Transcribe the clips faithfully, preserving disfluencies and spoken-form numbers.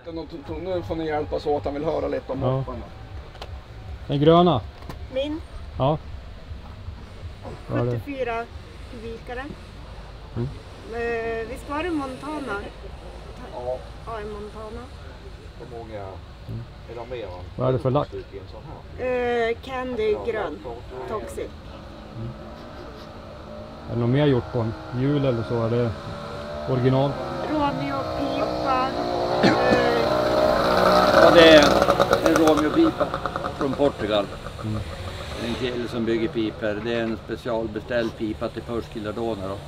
Nu får ni hjälpas åt, han vill höra lite om ja. mopparna. Den gröna? Min? Ja. sjuttiofyra kubikare. Mm. Uh, visst var det Montana? Ja. Ja, en Montana. Hur många mm. är de mer? Vad är det för lack? Uh, Candy grön. Toxic. Mm. Är det något mer gjort på en hjul eller så? Är det original? Romeo pipa. Uh, ja, det är en Romeo pipa från Portugal. Mm. En kille som bygger piper. Det är en specialbeställd pipa till Push Gillardone då.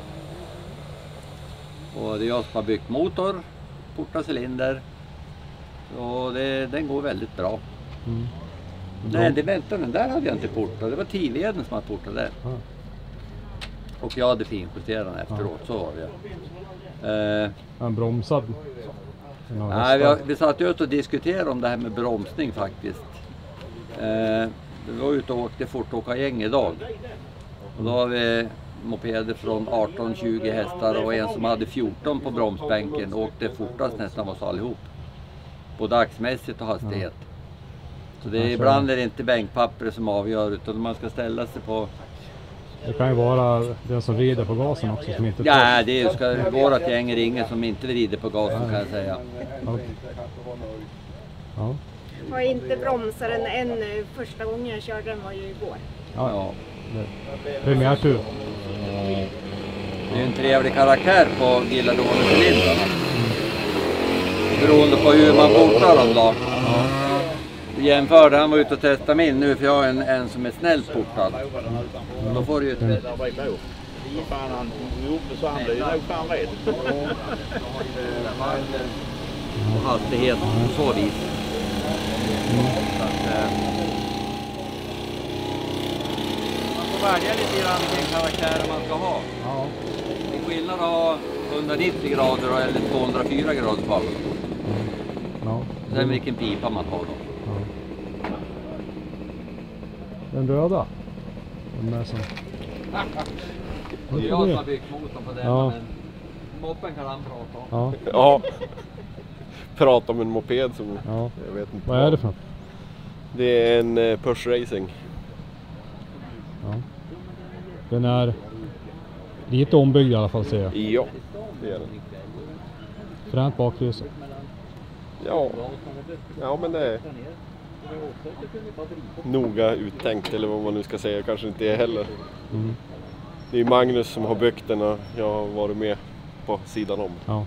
Och det är jag som har byggt motor, porta cylinder. Så det, den går väldigt bra. Mm. Nej, det väntar den där hade jag inte portat. Det var T-leden som hade portat där. Ah. Och jag hade finjusterat den efteråt, ah. så var det. Eh, en bromsad? Nej, vi, har, vi satt ut och diskuterade om det här med bromsning faktiskt. Eh, vi var ute och åkte fortåkargäng idag. Och då har vi mopeder från arton till tjugo hästar och en som hade fjorton på bromsbänken och åkte fortast nästan oss allihop. Både axmässigt och hastighet. Så det är, ibland är det inte bänkpapper som avgör utan man ska ställa sig på... Det kan ju vara den som rider på gasen också som inte... Ja, det ska vårat gäng ringer som inte rider på gasen kan jag säga. Okay. Ja. Jag har inte bromsat den än. Första gången jag körde den var ju igår. Ja, ja. Premiärtur. Det är en trevlig karaktär på Gillardone-cylindrarna. Beroende på hur man portar dem då. Ja. Jämförde han var ute och testade min nu för jag har en, en som är snällt portad. Mm. Då får du ju ett rätt. Och hastighet på så vis. Så att, eh, man får välja lite grann vilken karaktär man ska ha. Ja. Det är skillnad att ha hundranittio grader eller tvåhundrafyra grader på. Mm. Ja. Sen vilken pipa man har då. Ja. Den röda? Den där som... Det är jag som har byggt motorn på den, ja. Men moppen kan han prata om. Ja. Ja. Prata om en moped som... Ja. Jag vet inte. Vad är det för något? Det är en uh, Push Racing. Ja. Den är lite ombyggd i alla fall ser jag. Ja, det är den. Fränt baklyse. Ja. Ja, men det är noga uttänkt eller vad man nu ska säga. Kanske inte är heller. Mm. Det är Magnus som har byggt den och jag har varit med på sidan om. Ja.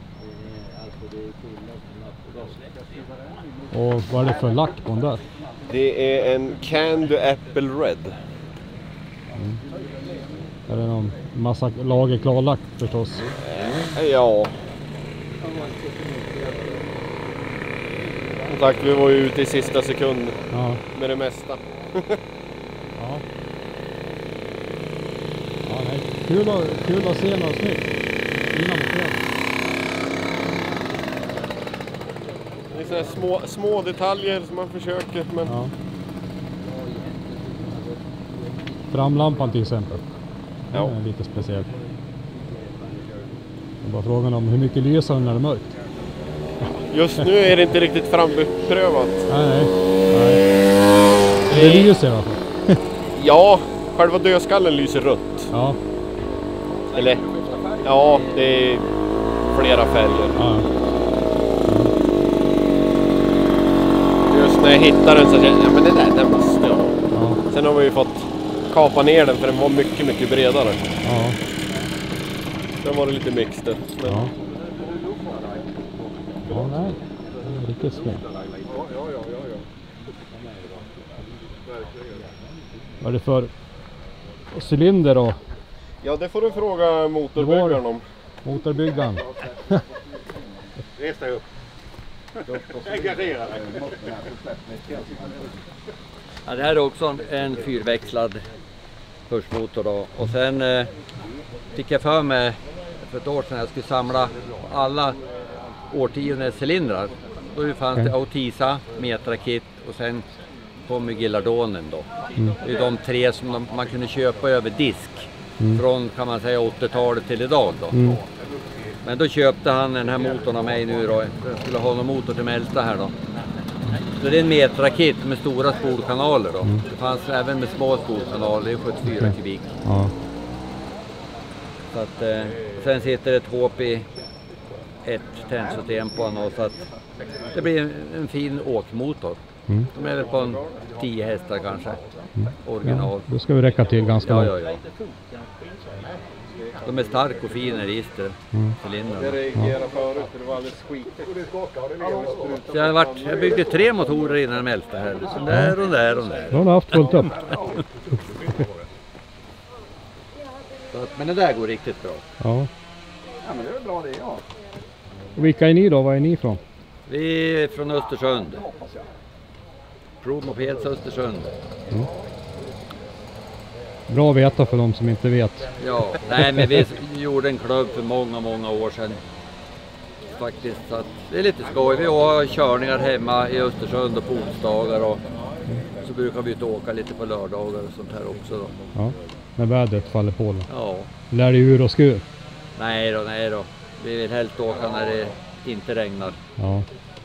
Och vad är det för lack på den där? Det är en Candy Apple Red. Mm. Är det någon massa lager klarlack förstås? Ja. Som sagt, vi var ju ute i sista sekund ja. Med det mesta. Ja. Ja, nej. Kul, att, kul att se något snyggt innan det. Det är sådana små, små detaljer som man försöker, men... Ja. Framlampan till exempel. Den ja. Är lite speciell. Det är bara frågan om hur mycket lyser när det är mörkt. Just nu är det inte riktigt framprövat. Nej, nej. nej. Det lyser i alla fall. Ja, själva dödskallen lyser rött. Ja. Eller, ja, det är flera färger. Ja. Just när jag hittade den så kände jag, ja men det där, den måste jag. Ja. Sen har vi ju fått kapa ner den för den var mycket, mycket bredare. Ja. Den var det lite mixed. Men... Ja. Ja, nej. Det är riktigt snyggt. Vad är det för cylinder då? Ja, det får du fråga motorbyggaren om. Motorbyggaren. Res dig upp. Ja, det här är också en fyrväxlad pushmotor då. Och sen eh, fick jag för mig för ett år sedan jag skulle samla alla årtiondens cylindrar. Då fanns det Autisa, Metrakit och sen kom Gillardonen då. Mm. Det är de tre som de, man kunde köpa över disk. Mm. Från kan man säga åttiotalet till idag då. Mm. Men då köpte han den här motorn av mig nu då. Jag skulle ha någon motor till Mälta här då. Så det är en Metra-kit med stora spolkanaler då. Mm. Det fanns även med små spolkanaler, det är sjuttiofyra okay. kubik. Ja. Så att, eh, sen sitter ett H P ett tändsystem på honom så att det blir en, en fin åkmotor. Mm. De är väl på en tio hästar kanske, mm. original. Ja, då ska vi räcka till ganska ja, ja, ja. De är stark och fin i register. Mm. Jag reagerade förut, det var alldeles skitigt. Så jag, har varit, jag byggde tre motorer innan de äldsta här. Så där och där och där. Då har du haft fullt upp. Så att, men det där går riktigt bra. Ja. Ja, men det är väl bra det, ja. Och vilka är ni då? Var är ni ifrån? Vi är från Östersund. Promopeds Östersund. Mm. Bra att veta för de som inte vet. Ja, nej men vi gjorde en klubb för många, många år sedan. Faktiskt, så att det är lite skoj. Vi har körningar hemma i Östersund och på onsdagar och så brukar vi ut åka lite på lördagar och sånt här också då. Ja, när vädret faller på då. Ja. Lär det ur och skur? Nej då, nej då. Vi vill helst åka när det inte regnar. Ja.